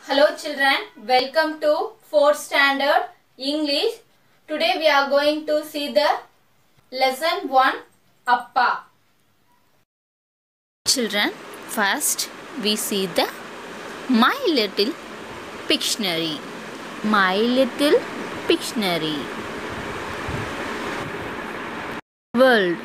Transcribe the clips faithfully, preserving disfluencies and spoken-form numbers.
Hello children, welcome to fourth standard English. Today we are going to see the lesson one Appa. Children, first we see the My Little Pictionary. My Little Pictionary. World.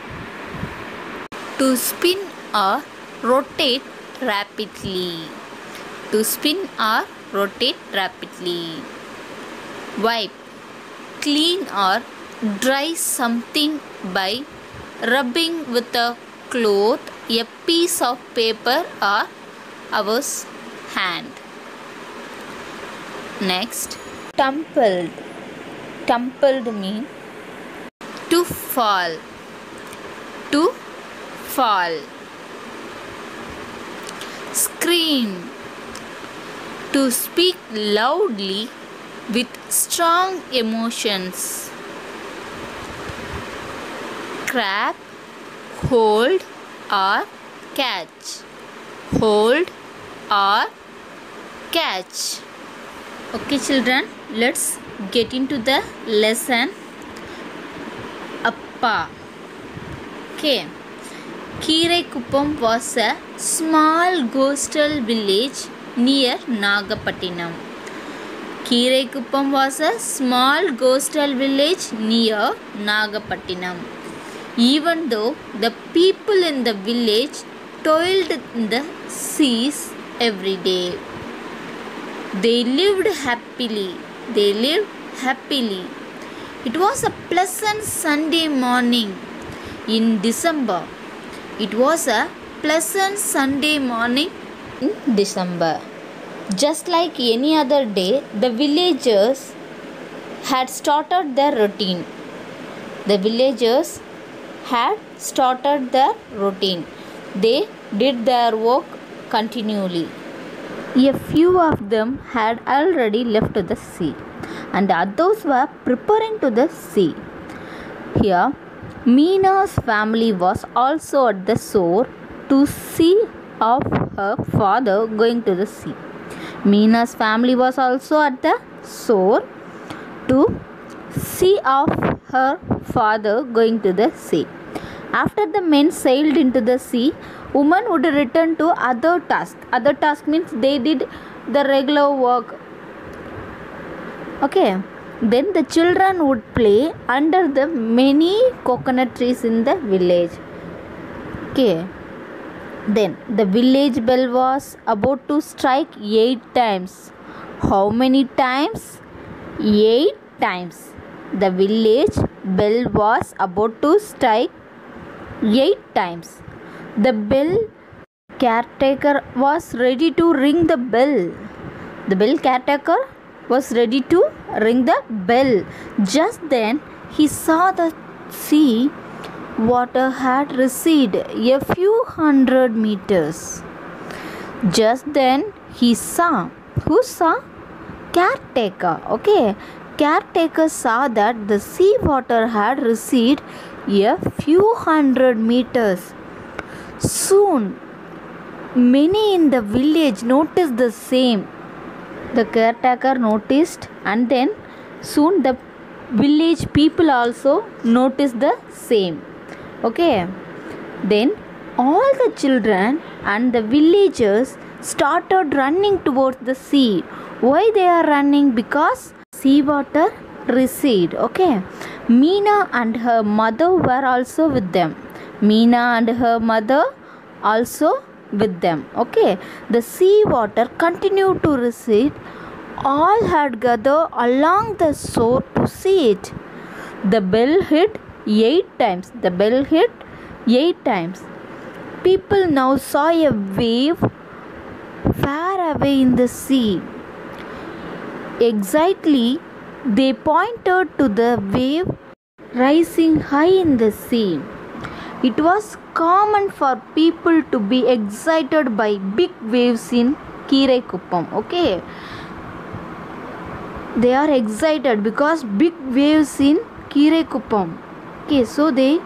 To spin or rotate rapidly. To spin or rotate rapidly. Wipe. Clean or dry something by rubbing with a cloth, a piece of paper or our hand. Next, tumbled. Tumbled means to fall. To fall. Scream. To speak loudly with strong emotions. Grab, hold or catch. Hold or catch. Okay children, let's get into the lesson. Appa. Okay. Kiraikuppam was a small coastal village near Nagapattinam. Kiraikuppam was a small coastal village near Nagapattinam. Even though the people in the village toiled in the seas every day, they lived happily. They lived happily. It was a pleasant Sunday morning in December. It was a pleasant Sunday morning in December. Just like any other day, the villagers had started their routine. The villagers had started their routine. They did their work continually. A few of them had already left the sea, and others were preparing to the sea. Here, Meena's family was also at the shore to see of her father going to the sea. Meena's family was also at the shore to see of her father going to the sea. After the men sailed into the sea, women would return to other tasks. Other tasks means they did the regular work. Okay. Then the children would play under the many coconut trees in the village. Okay. Then the village bell was about to strike eight times. How many times? Eight times. The village bell was about to strike eight times. The bell caretaker was ready to ring the bell. The bell caretaker was ready to ring the bell. Just then he saw the sea water had receded a few hundred meters. Just then he saw, who saw? Caretaker. Okay. Caretaker saw that the sea water had receded a few hundred meters. Soon many in the village noticed the same. The caretaker noticed, and then soon the village people also noticed the same. Okay. Then all the children and the villagers started running towards the sea. Why they are running? Because sea water receded. Okay. Meena and her mother were also with them. Meena and her mother also with them. Okay. The sea water continued to recede. All had gathered along the shore to see it. The bell hit eight times. The bell hit eight times. People now saw a wave far away in the sea. Excitedly, they pointed to the wave rising high in the sea. It was common for people to be excited by big waves in Kiraikuppam. Okay. They are excited because big waves in Kiraikuppam. Okay, so they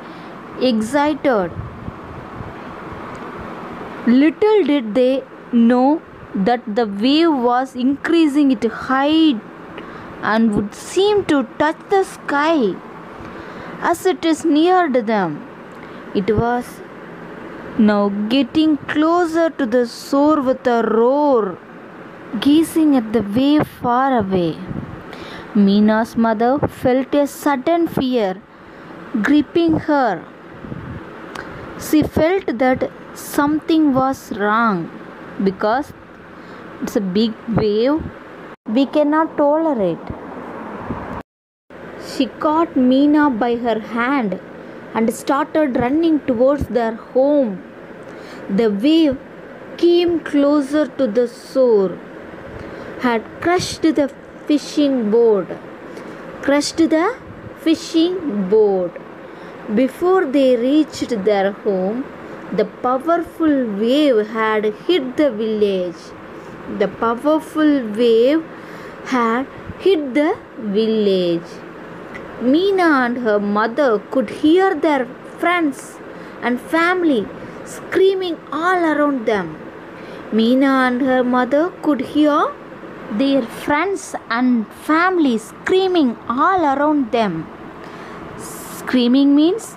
excited. Little did they know that the wave was increasing its height and would seem to touch the sky as it is neared them. It was now getting closer to the shore with a roar, gazing at the wave far away. Meena's mother felt a sudden fear gripping her. She felt that something was wrong because it's a big wave we cannot tolerate. She caught Meena by her hand and started running towards their home. The wave came closer to the shore, had crushed the fishing boat, crushed the fishing boat. Before they reached their home, the powerful wave had hit the village. The powerful wave had hit the village. Meena and her mother could hear their friends and family screaming all around them. Meena and her mother could hear their friends and family screaming all around them. Screaming means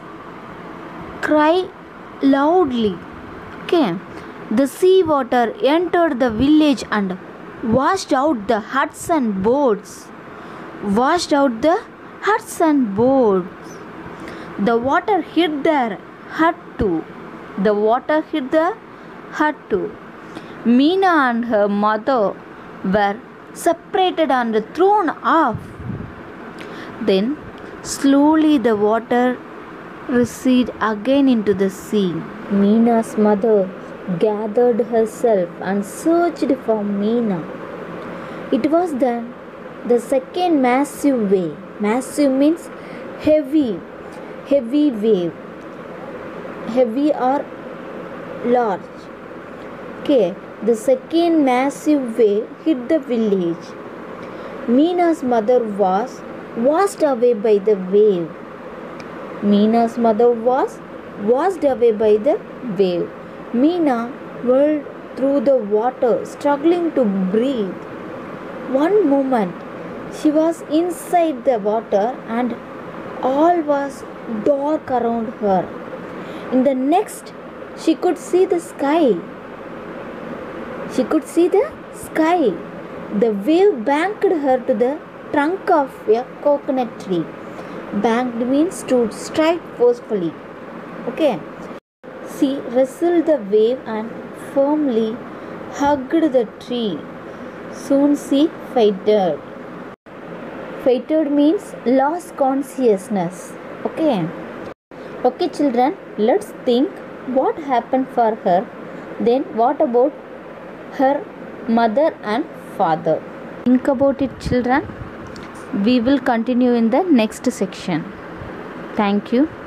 cry loudly. Okay. The sea water entered the village and washed out the huts and boats. Washed out the huts and boats. The water hit their hut too. The water hit the hut too. Meena and her mother were separated and thrown off. Then slowly the water receded again into the sea. Meena's mother gathered herself and searched for Meena. It was then the second massive wave. Massive means heavy, heavy wave. Heavy or large. Okay, the second massive wave hit the village. Meena's mother was washed away by the wave. Meena's mother was washed away by the wave. Meena whirled through the water, struggling to breathe. One moment she was inside the water and all was dark around her. In the next, she could see the sky. She could see the sky. The wave banked her to the trunk of a coconut tree. Banked means to strike forcefully. Okay. She wrestled the wave and firmly hugged the tree. Soon she fainted. Fainted means lost consciousness. Okay. Okay, children, let's think what happened for her. Then what about her mother and father? Think about it, children. We will continue in the next section. Thank you.